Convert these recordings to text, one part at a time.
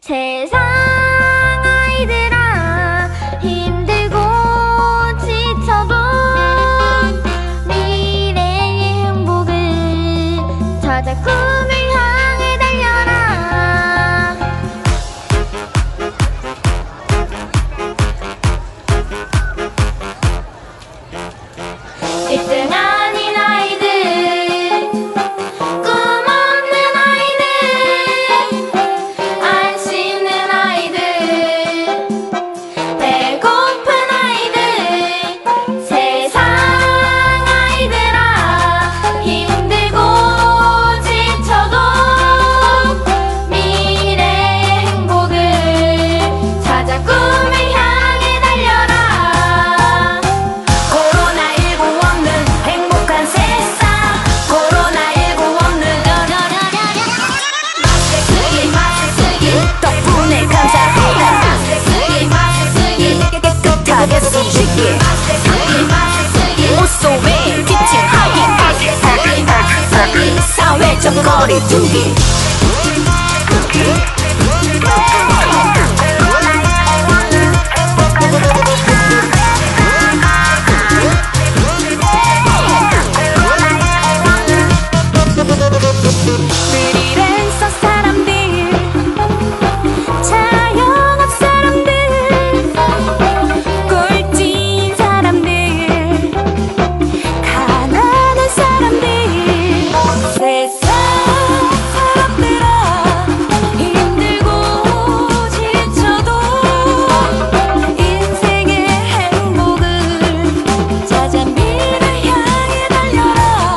세상 아이들아 힘들고 지쳐도 미래의 행복을 찾아 꿈을 향해 달려라. 일등 아닌 아이들, 꿈 없는 아이들, 안 씻는 아이들, 배고픈 아이들, 세상 아이들아 힘들고 지쳐도 미래의 행복을 찾아 꿈을 향해 달려라. 코로나19 없는 행복한 세상, 코로나19 없는 마스크 쓰기 덕분에 감사합니다. 마스크 쓰기 깨끗하게 숨쉬기, 옷 속에 기침하기, 사회적 거리 두기. 프리랜서 사람들, 자영업 사람들, 꼴찌인 사람들, 가난한 사람들, 세상 사람들아 힘들고 지쳐도 인생의 행복을 찾아 미래 향해 달려라.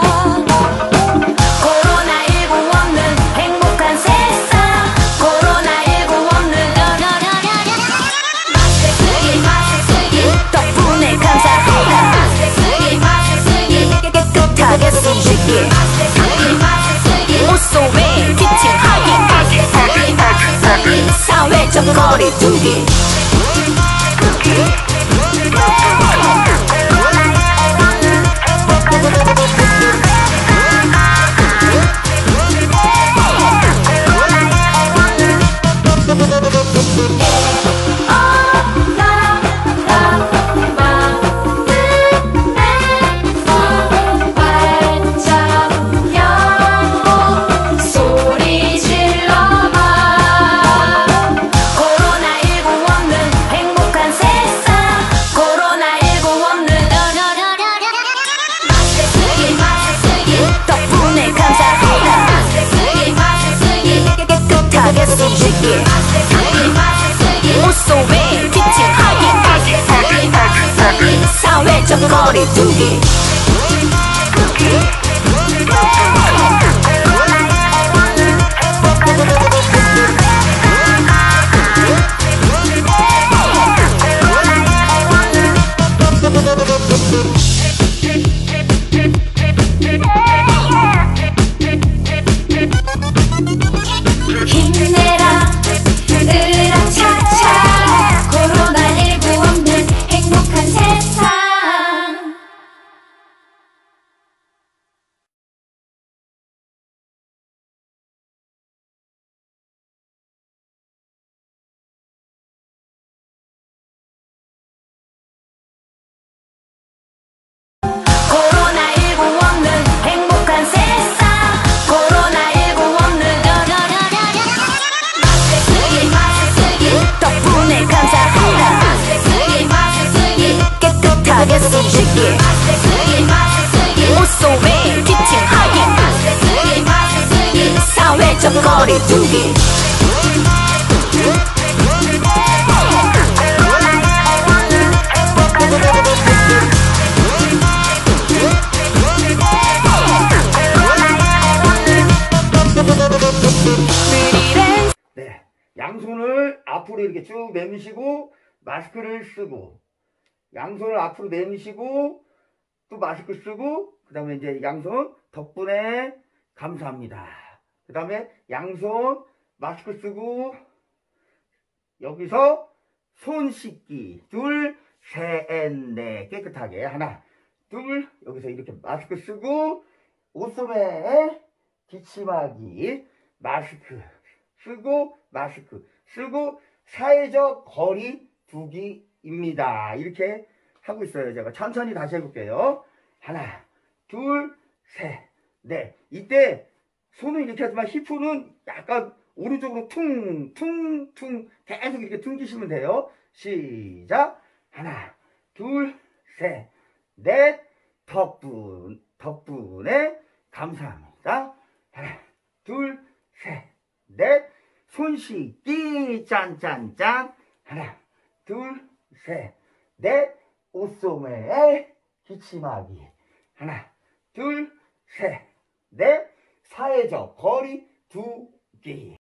코로나19 없는 행복한 세상, 코로나19 없는 마스크 쓰기 덕분에 감사합니다. 마스크 쓰기 깨끗하게 숨쉬기, 옷 속에 기침하기, 사회적 거리 두기. 소리 질러봐. 코로나19 없는 행복한 세상, 코로나19 없는 마스크 쓰기 덕분에 감사합니다. 마스크 쓰기 깨끗하게 숨쉬기, 옷 속에 기침하기, 사회적 거리 두기. 힘내라 으라차차, 코로나19 없는 행복한 세상. 코로나19 없는 행복한 세상, 코로나19 없는 마스크 쓰기 덕분에 감사합니다. 마스크 쓰기 깨끗하게 숨쉬기, 옷 속에 기침하기, 사회적 거리 두기. 네, 양손을 앞으로 이렇게 쭉 내미시고 마스크를 쓰고, 양손을 앞으로 내미시고 또 마스크 쓰고, 그 다음에 이제 양손 덕분에 감사합니다. 그 다음에 양손 마스크 쓰고 여기서 손 씻기 둘, 셋, 넷 깨끗하게 하나, 둘, 여기서 이렇게 마스크 쓰고 옷소매에 기침하기 마스크 쓰고 마스크 쓰고 사회적 거리 두기입니다. 이렇게 하고 있어요. 제가 천천히 다시 해볼게요. 하나, 둘, 셋, 넷. 이때 손은 이렇게 하지만 히프는 약간 오른쪽으로 퉁퉁퉁 계속 이렇게 퉁기시면 돼요. 시작. 하나, 둘, 셋, 넷. 덕분에 감사합니다. 하나, 둘, 셋, 넷. 손 씻기 짠짠짠. 하나, 둘, 셋, 넷. 옷소매에 기침하기. 하나, 둘, 셋, 넷. 사회적 거리 두기.